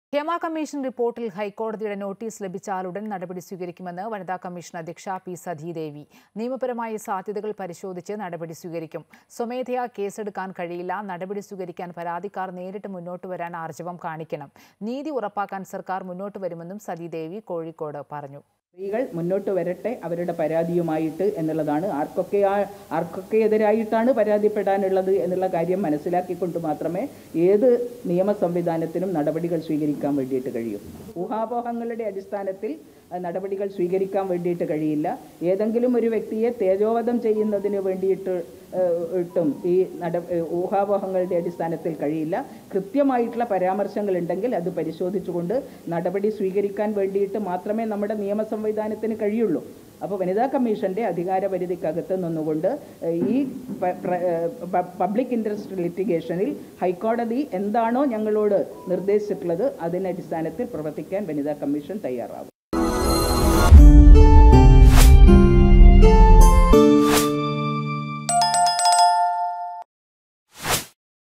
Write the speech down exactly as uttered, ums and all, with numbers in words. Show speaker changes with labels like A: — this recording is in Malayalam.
A: ഹേമ കമ്മീഷൻ റിപ്പോർട്ടിൽ ഹൈക്കോടതിയുടെ നോട്ടീസ് ലഭിച്ചാൽ ഉടൻ നടപടി സ്വീകരിക്കുമെന്ന് വനിതാ കമ്മീഷൻ അധ്യക്ഷ പി സതീദേവി. നിയമപരമായ സാധ്യതകൾ പരിശോധിച്ച് നടപടി സ്വീകരിക്കും. സ്വമേധയാ കേസെടുക്കാൻ കഴിയില്ല. നടപടി സ്വീകരിക്കാൻ പരാതിക്കാർ നേരിട്ട് മുന്നോട്ട് വരാൻ ആർജവം കാണിക്കണം. നീതി ഉറപ്പാക്കാൻ സർക്കാർ മുന്നോട്ട് വരുമെന്നും സതീദേവി കോഴിക്കോട് പറഞ്ഞു.
B: സ്ത്രീകൾ മുന്നോട്ട് വരട്ടെ അവരുടെ പരാതിയുമായിട്ട് എന്നുള്ളതാണ്. ആർക്കൊക്കെ ആർക്കൊക്കെ എതിരായിട്ടാണ് പരാതിപ്പെടാനുള്ളത് എന്നുള്ള കാര്യം മനസ്സിലാക്കിക്കൊണ്ട് മാത്രമേ ഏത് നിയമ സംവിധാനത്തിനും നടപടികൾ സ്വീകരിക്കാൻ വേണ്ടിയിട്ട് കഴിയൂ. ഊഹാപോഹങ്ങളുടെ അടിസ്ഥാനത്തിൽ നടപടികൾ സ്വീകരിക്കാൻ വേണ്ടിയിട്ട് കഴിയില്ല. ഏതെങ്കിലും ഒരു വ്യക്തിയെ തേജോവധം ചെയ്യുന്നതിന് വേണ്ടിയിട്ട് ട്ടും ഈ നട ഊഹാപോഹങ്ങളുടെ അടിസ്ഥാനത്തിൽ കഴിയില്ല. കൃത്യമായിട്ടുള്ള പരാമർശങ്ങൾ ഉണ്ടെങ്കിൽ അത് പരിശോധിച്ചുകൊണ്ട് നടപടി സ്വീകരിക്കാൻ വേണ്ടിയിട്ട് മാത്രമേ നമ്മുടെ നിയമ സംവിധാനത്തിന് കഴിയുള്ളൂ. അപ്പോൾ വനിതാ കമ്മീഷൻ്റെ അധികാരപരിധിക്കകത്ത് നിന്നുകൊണ്ട് ഈ പബ്ലിക് ഇൻട്രസ്റ്റ് ലിറ്റിഗേഷനിൽ ഹൈക്കോടതി എന്താണോ ഞങ്ങളോട് നിർദ്ദേശിച്ചിട്ടുള്ളത് അതിനടിസ്ഥാനത്തിൽ പ്രവർത്തിക്കാൻ വനിതാ കമ്മീഷൻ തയ്യാറാവും.